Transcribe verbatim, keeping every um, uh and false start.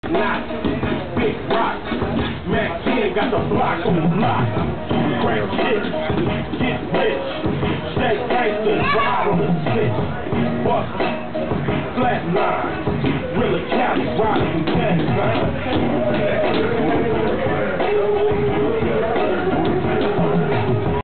Not big rock. Mac ten got the block on the block. Crack shit, get rich. Stay gangsters, ride on the switch. Bust.